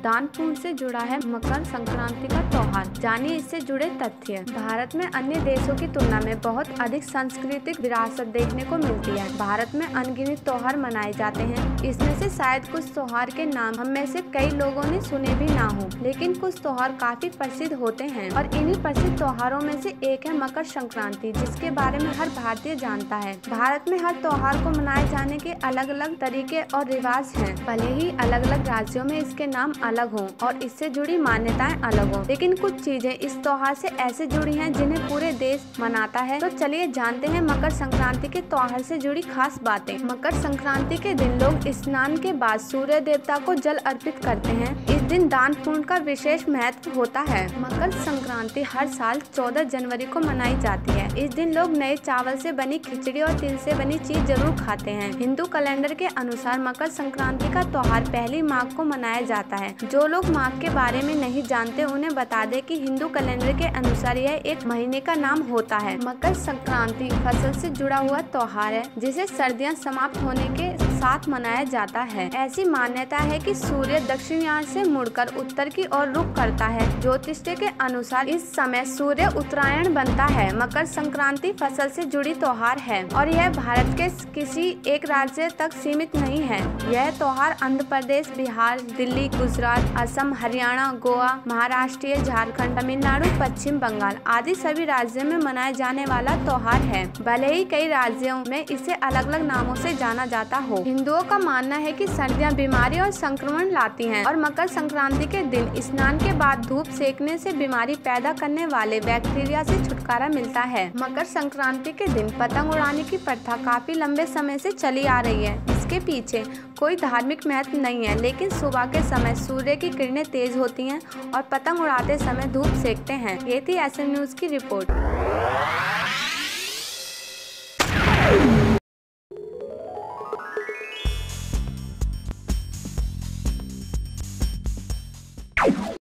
दान पुण्य से जुड़ा है मकर संक्रांति का त्योहार। जानिए इससे जुड़े तथ्य। भारत में अन्य देशों की तुलना में बहुत अधिक सांस्कृतिक विरासत देखने को मिलती है। भारत में अनगिनत त्योहार मनाए जाते हैं। इसमें से शायद कुछ त्योहार के नाम हम में से कई लोगों ने सुने भी ना हो, लेकिन कुछ त्योहार काफी प्रसिद्ध होते हैं और इन्हीं प्रसिद्ध त्योहारों में से एक है मकर संक्रांति, जिसके बारे में हर भारतीय जानता है। भारत में हर त्योहार को मनाए जाने के अलग अलग तरीके और रिवाज हैं। भले ही अलग अलग राज्यों में इसके नाम अलग हों और इससे जुड़ी मान्यताएं अलग हों, लेकिन कुछ चीजें इस त्योहार से ऐसे जुड़ी हैं जिन्हें पूरे देश मनाता है। तो चलिए जानते हैं मकर संक्रांति के त्योहार से जुड़ी खास बातें। मकर संक्रांति के दिन लोग स्नान के बाद सूर्य देवता को जल अर्पित करते हैं। इस दिन दान पुण्य का विशेष महत्व होता है। मकर संक्रांति हर साल 14 जनवरी को मनाई जाती है। इस दिन लोग नए चावल से बनी खिचड़ी और तिल से बनी चीज जरूर खाते हैं। हिंदू कैलेंडर के अनुसार मकर संक्रांति का त्योहार पहली माघ को मनाया जाता है। जो लोग माघ के बारे में नहीं जानते उन्हें बता दें कि हिंदू कैलेंडर के अनुसार यह एक महीने का नाम होता है। मकर संक्रांति फसल से जुड़ा हुआ त्योहार है, जिसे सर्दियां समाप्त होने के साथ मनाया जाता है। ऐसी मान्यता है कि सूर्य दक्षिणायन से मुड़कर उत्तर की ओर रुख करता है। ज्योतिष्य के अनुसार इस समय सूर्य उत्तरायण बनता है। मकर संक्रांति फसल से जुड़ी त्योहार है और यह भारत के किसी एक राज्य तक सीमित नहीं है। यह त्योहार आंध्र प्रदेश, बिहार, दिल्ली, गुजरात, असम, हरियाणा, गोवा, महाराष्ट्र, झारखंड, तमिलनाडु, पश्चिम बंगाल आदि सभी राज्यों में मनाया जाने वाला त्योहार है। भले ही कई राज्यों में इसे अलग अलग नामों से जाना जाता हो। हिंदुओं का मानना है कि सर्दियां बीमारी और संक्रमण लाती हैं और मकर संक्रांति के दिन स्नान के बाद धूप सेकने से बीमारी पैदा करने वाले बैक्टीरिया से छुटकारा मिलता है। मकर संक्रांति के दिन पतंग उड़ाने की प्रथा काफी लंबे समय से चली आ रही है। इसके पीछे कोई धार्मिक महत्व नहीं है, लेकिन सुबह के समय सूर्य की किरणें तेज होती हैं और पतंग उड़ाते समय धूप सेकते हैं। ये थी एसएम न्यूज की रिपोर्ट।